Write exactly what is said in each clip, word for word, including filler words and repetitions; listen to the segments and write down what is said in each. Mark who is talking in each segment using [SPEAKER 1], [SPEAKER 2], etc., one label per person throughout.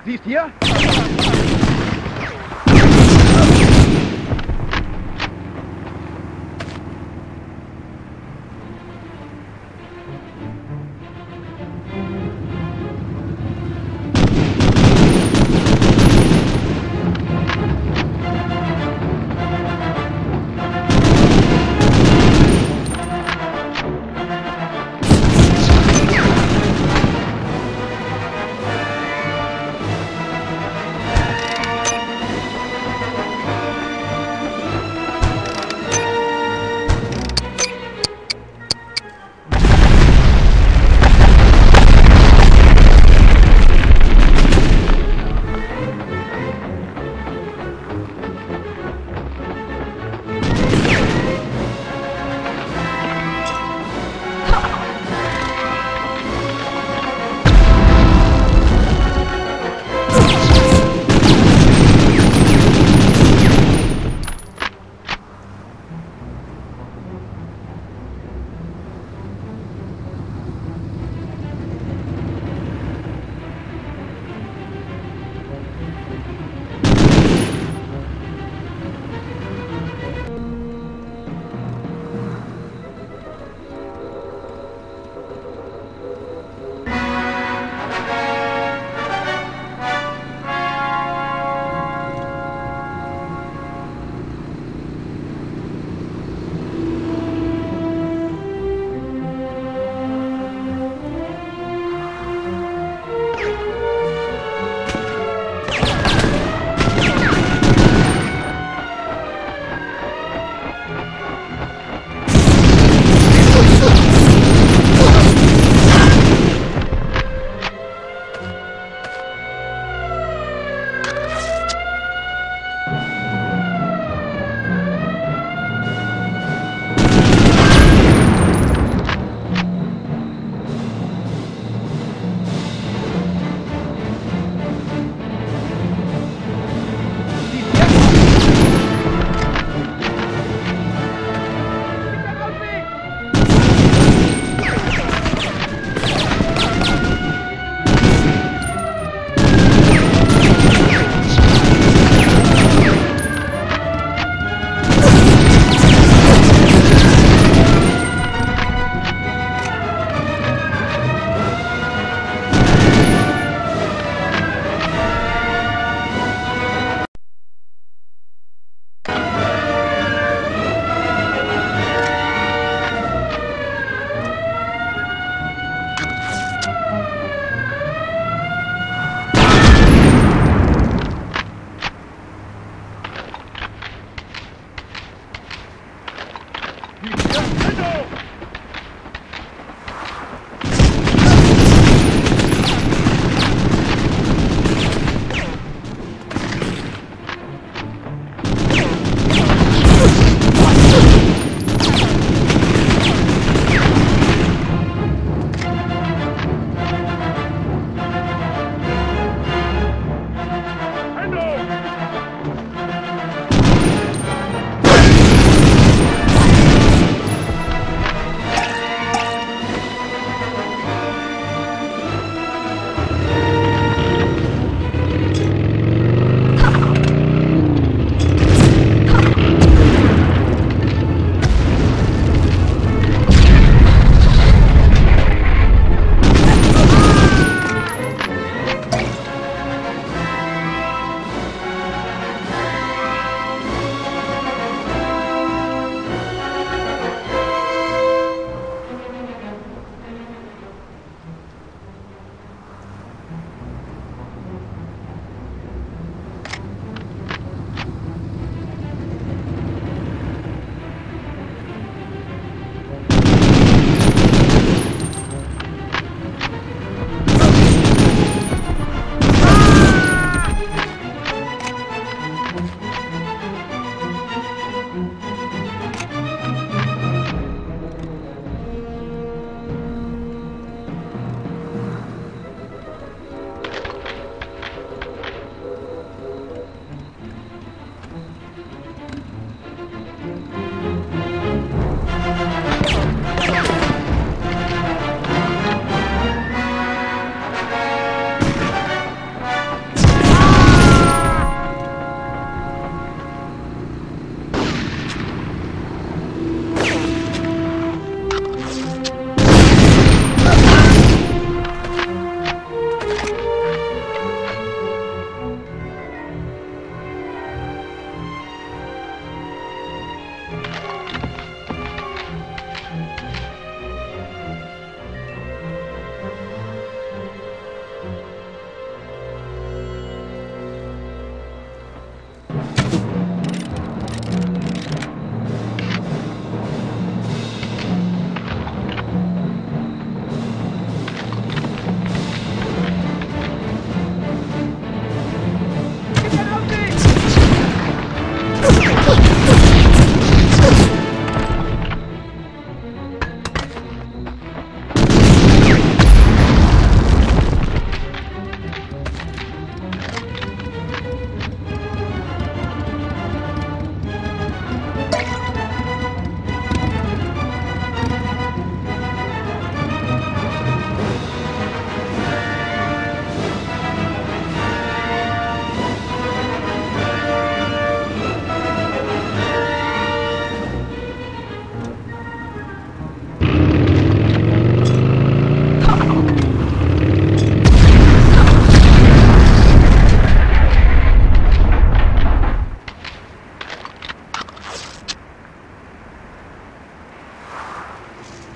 [SPEAKER 1] Siehst hier?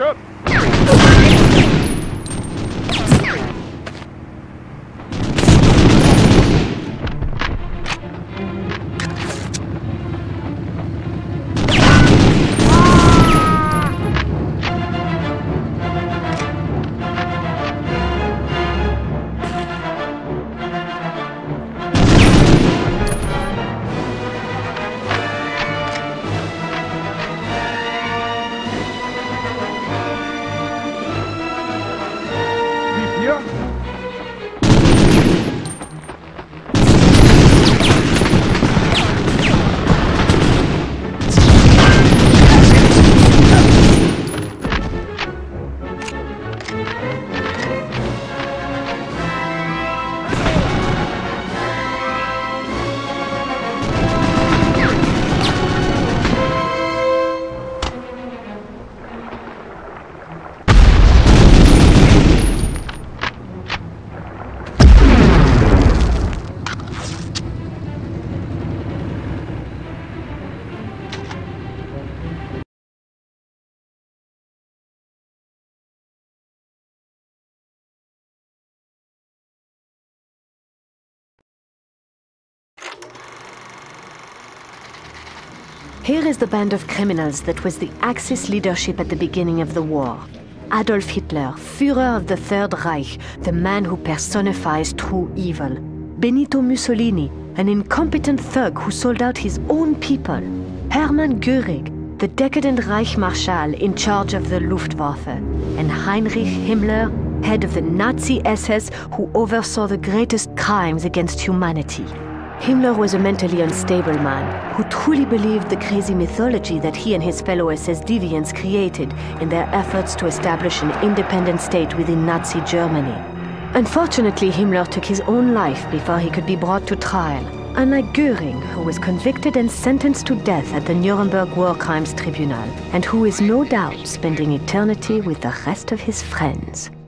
[SPEAKER 1] up!
[SPEAKER 2] Here is the band of criminals that was the Axis leadership at the beginning of the war. Adolf Hitler, Führer of the Third Reich, the man who personifies true evil. Benito Mussolini, an incompetent thug who sold out his own people. Hermann Göring, the decadent Reich Marshal in charge of the Luftwaffe. And Heinrich Himmler, head of the Nazi S S who oversaw the greatest crimes against humanity. Himmler was a mentally unstable man who truly believed the crazy mythology that he and his fellow S S deviants created in their efforts to establish an independent state within Nazi Germany. Unfortunately, Himmler took his own life before he could be brought to trial, unlike Göring, who was convicted and sentenced to death at the Nuremberg War Crimes Tribunal, and who is no doubt spending eternity with the rest of his friends.